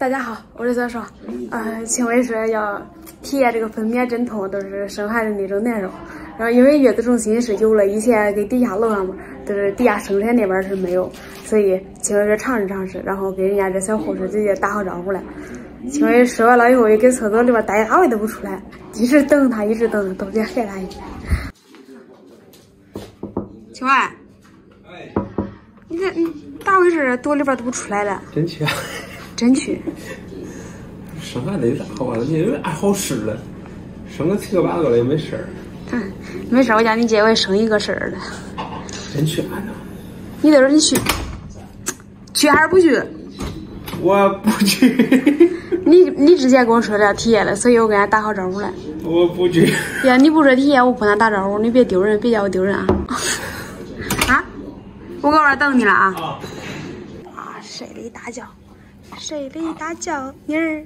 大家好，我是小爽。请问说要体验这个分娩阵痛，都是生孩子那种难受。然后因为月子中心是有了，以前给底下楼上嘛，都是底下生产那边是没有，所以请问说尝试尝试，然后给人家这小护士直接打好招呼了。请问说完了以后，也给厕所里边待1回都不出来，一直等他，一直等他，都得害他一下。请问，你这咋回事？躲里边都不出来了？ 真去啊！ 真去。 生孩子也咋好啊？你爱好事了，生个7个8个了也没事儿。 没事，我家你姐我也生一个事儿了。 真去啊？ 你得说你去，去还是不去？ 我不去。 你之前跟我说了体验了，所以我跟他打好招呼了。 我不去。 呀，你不说体验，我不跟他打招呼，你别丢人，别叫我丢人啊！啊，我搁这等你了啊！啊，睡了一大觉，睡了一大觉，妮儿。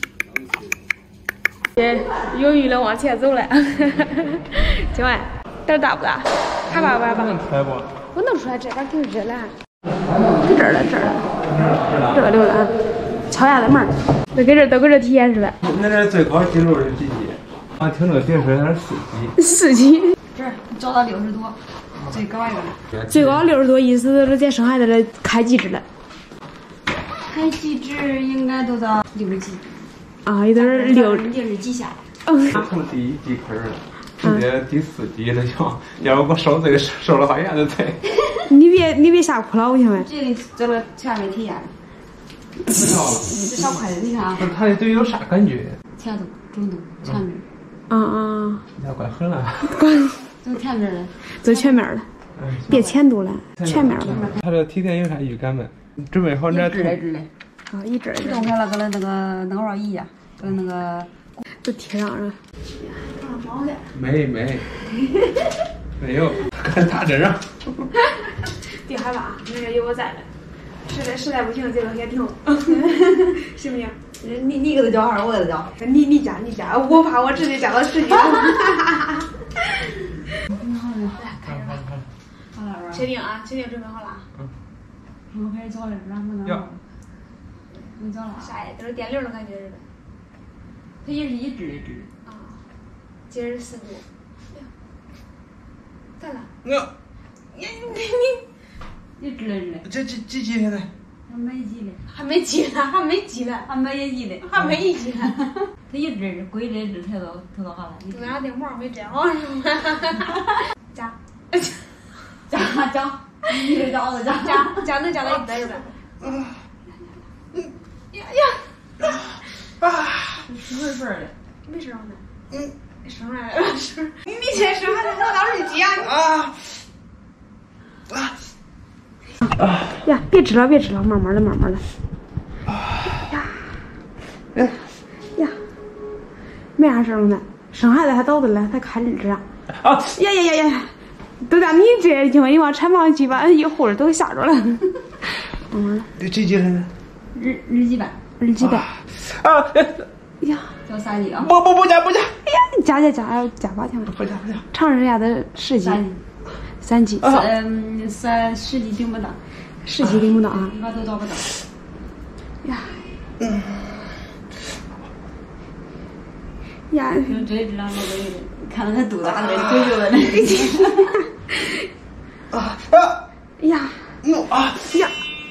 犹豫了，往前走了。今晚胆大不大？害怕不害怕？ 能出来不？ 我能出来，这边挺热了。在这儿了，这儿了，热溜了啊！敲下的门，都搁这体验是吧？ 那这最高记录是几级？啊，听这个解释它是4级。4级。 这儿找到60多，最高一个。 最高60多，意思是在生孩子的开几指了？ 开几指应该都到60几。 啊，有点 60几下。 从第1级开始了，直接第4级了就。要不我受罪受了好严的罪。 你别吓哭了，我行吗？ 这里走了全没体验了。 不知道了。 这小筷子你看啊。 他的嘴有啥感觉？ 前头、中头、前面。 你还怪狠了。 走前面了。 走全面了，别前度了，全面了。 他这体检有啥预感没？准备好这治嘞。 啊，一针动开了，搁那个脑膜仪呀，搁那个。 都贴上了。 没有，看打针上。 别害怕，那个有我在的。实在不行，这个先停，行不行？ 你给他叫还是我给他叫？ 你加，我怕我直接加到10级。好了，确定啊？确定准备好了？ 我开始叫了，然后呢？我叫了。 啥呀？都是电流的感觉似的。 它也是一支啊，今儿4度。咋了？你一支。 这几级现在？ 还没几嘞。 还没几呢。 还没1级嘞。 还没1级呢。 它一支贵的一支才到好了。 中间的膜没粘好是吗？加， 你这叫子加能加到100是吧？ 是分的。 没生呢。生出来了。你先生还是我到时候接呀，别吃了，慢慢的。呀，没啥事呢，生孩子还早的了，才看日子啊。呀，都让你这情况，你往产房去把一护士都吓着了。 这几级了呢？ 日几班。 呀， 叫3级啊！ 不加。 哎呀，加8天了。 不加。 尝试一下的10级。3级。 10级顶不到。 10级顶不到啊！ 一般都到不到。 呀。呀。 用这质量那个，看到他肚子大的腿肉的那。 呀。呀。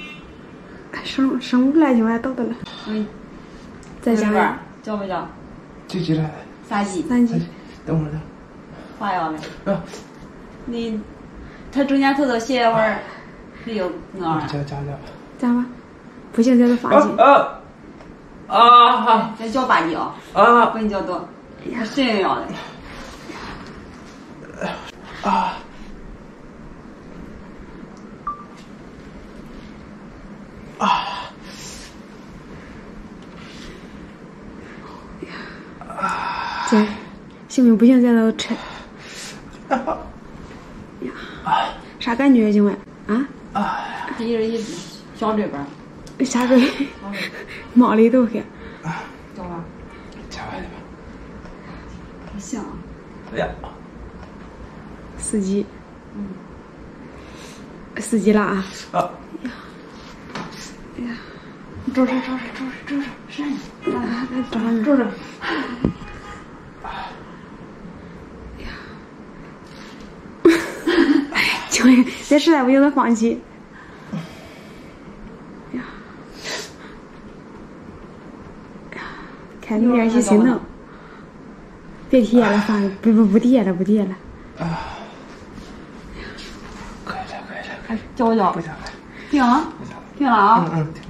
生不来就还倒的了。再加点。 叫不叫？ 几级了 ？3级。 等会儿。 化药呗。他中间头血管没有那。 加吧。不行，就放弃。 再叫8级啊！不能叫多。谁也要的。 行不行？不行，再都吃。啥感觉？今晚这一小嘴巴。 下水，冒里头去。 叫吧。 加完了吧？ 行。 哎呀。 4级。4级了啊！ 啊！ 哎呀，收拾。 是，坐着。 求你，这实在不行就放弃。哎呀，看你有点心疼。别提了，放不提了，不提了。 啊，可以了，可以了， 哎，叫我叫。 不下来。 停了，停了啊。 停了。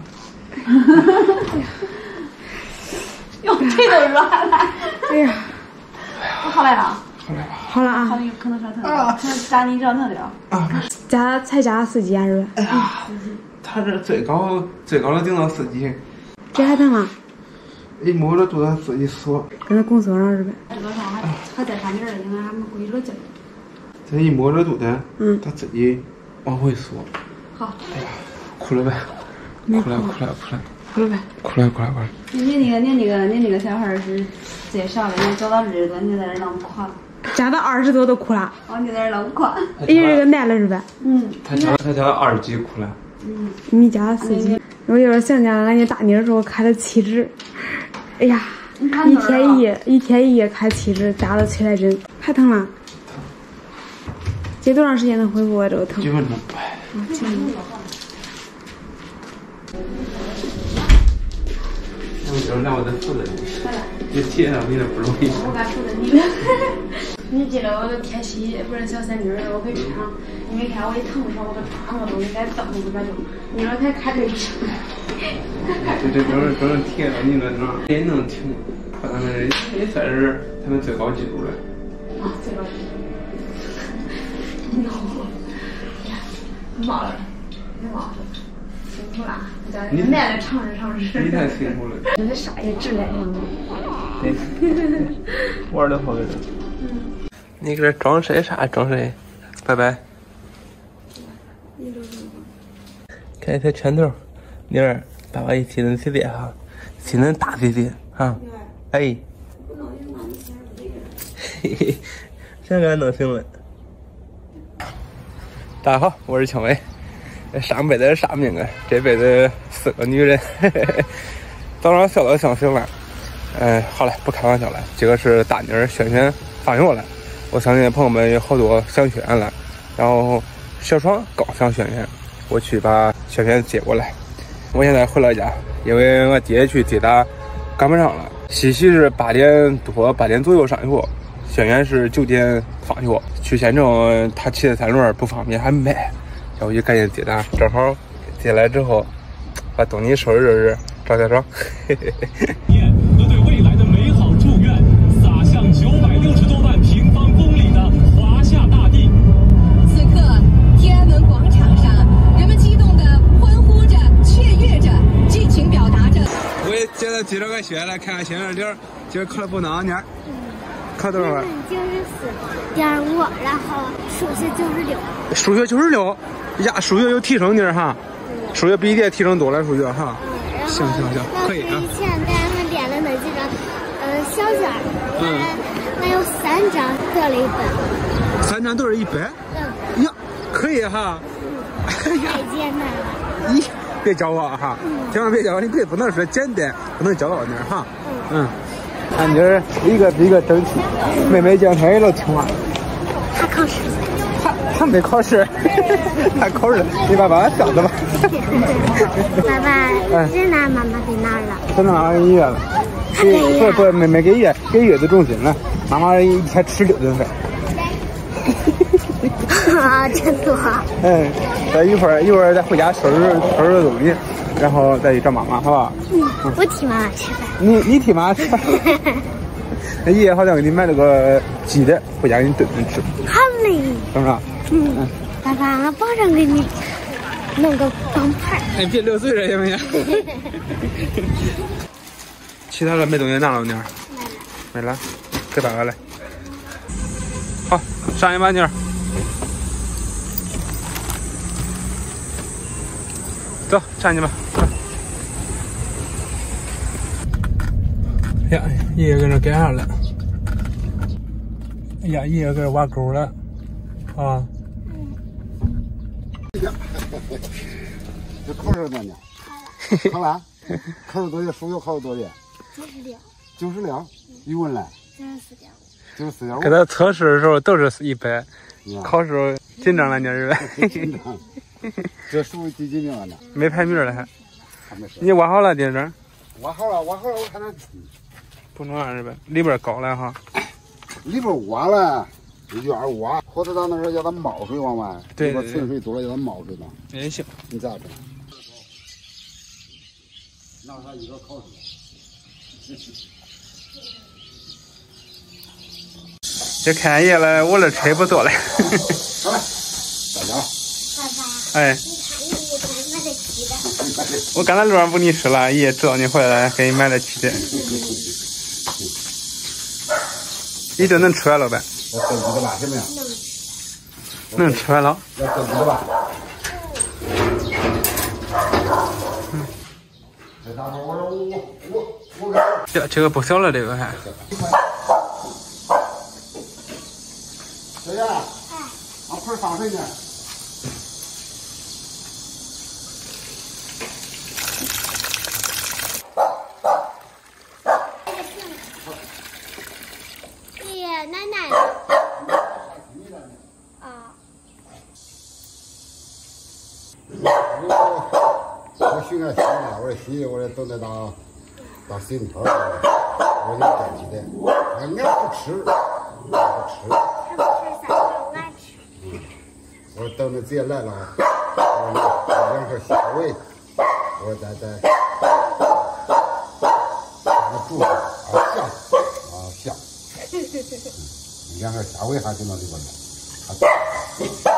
哟，腿都软了。 哎呀， 好来了。 好来吧。 好了啊。 好，可能稍疼了，可能扎你这疼的了。 啊。 才加4级啊，是吧？ 哎呀，他这最高能顶到4级。 这还疼吗？ 一摸着肚子自己缩。 跟那拱手上是呗？ 这个上还在上劲儿了，因为俺们回去了劲儿。 这一摸着肚子，他自己往回缩。 好。 哎呀，哭了呗。哭了。 哭了呗。 哭了。 你那个小孩是最少的，你找到20多，你在这能哭了。 加到20多都哭了。 哦，你在这能哭。 因为这个难了是吧？ 他加2级哭了。 你加4级。我有时候想想俺家大妮儿时候开的7指，哎呀，一天一夜开7指，扎了7来针，还疼了。这多长时间能恢复啊？这个疼？ 9分钟。 7分钟。 让我再扶着你。你贴上你的不容易。 我敢扶着你了。你记得我的贴膝不是小3斤儿，我可以穿，因为看我一疼的时候，我都穿个东西在蹬着就，你说才开这吃。 这都是贴到你那哪，也能挺，他们也算是他们最高纪录了。 啊，最高纪录。冒了，辛苦了，你奶奶尝试。 你太辛苦了。 你这啥也治来了吗？ 玩的好着。你搁这装谁啥？装谁？拜拜。看一下拳头，妮儿，爸爸一起能随便哈，起能大随便哈。哎。嘿嘿，这个弄行了。大家好，我是庆伟。上辈子是啥命啊？这辈子4个女人。早上笑到想醒了。好了，不开玩笑了。这个是大妮儿萱萱放学了。我相信朋友们有好多想萱萱了，然后小爽刚想萱萱，我去把萱萱接过来。我现在回了家，因为我爹去接他赶不上了。西西是8点左右上学，萱萱是9点放学。去县城他骑的3轮不方便还买，然后我就赶紧接他。正好接来之后，把东西收拾收拾，照下妆。嘿嘿嘿。 和对未来的美好祝愿洒向960多万平方公里的华夏大地。 此刻，天安门广场上，人们激动地欢呼着、雀跃着，尽情表达着。 我也接着记着个学来看看学生点，今儿考了不哪年？考多少分 ？94.5，然后数学96。 数学96，呀，数学有提升点哈，数学比一点提升多了，数学哈。行，可以啊。 以前咱们练的那几张，小卷那有3张得了100。 3张都是100？呀，可以哈。 太简单了。 咦，别教我哈，千万别教我，你别不能说简单，不能教到那儿哈。看今儿一个比一个争气，妹妹讲她也老听话。 她考试。 他没考试，他考试，你爸爸笑的吧？ 爸爸，人拿妈妈给哪儿了？ 真的妈妈给医院了。不，妹妹给月子中心了。妈妈一天吃6顿饭。 啊，真多。 咱一会儿再回家收拾东西，然后再去找妈妈，好吧？ 我替妈妈吃饭。 你替妈妈吃饭。那爷爷好像给你买了个鸡的，回家给你炖吃。 好嘞。 是不是？ 爸爸，我保证给你弄个光盘。 哎，别流嘴了行不行？其他的没东西拿了妮儿？没了，给爸爸来。好，上一把妮儿。走，上去吧。呀，爷爷搁这干啥了？哎呀，爷爷搁这挖沟了，啊。 这考试怎么样？好了。 烤了多少？酥油烤了多少？90两，余温嘞？94两。 给他测试的时候都是100，考试紧张了点是吧？ 紧张。这属于第几名了呢？ 没排名了还没事。 你挖好了店长？ 挖好了，我看看。 不能让是吧？里边高了哈。 里边挖了，院挖，火车站那时候让它冒水往外， 对， 里边存水多了，让它冒水嘛。 也行。 你咋整？拿它一个烤出来。 这看爷了，我这车也不坐了。 好了，大家。 哎。我刚才路上不你吃了，爷知道你回来，给你买了鸡蛋。一顿能吃完了呗？ 要炖鸡的吧？行不行？ 能吃完了。 要炖鸡的吧？ 这个不小了，这个还。 小燕，往盆放水呢。 奶奶。啊。我寻个媳妇，我说媳妇，我说都得当媳妇头，我说你炖鸡蛋，俺不吃，不吃。 他不吃啥，我爱吃。 我说等着姐来了，我说2盒虾味，我说再煮啊香。2盒虾味还进到里边了。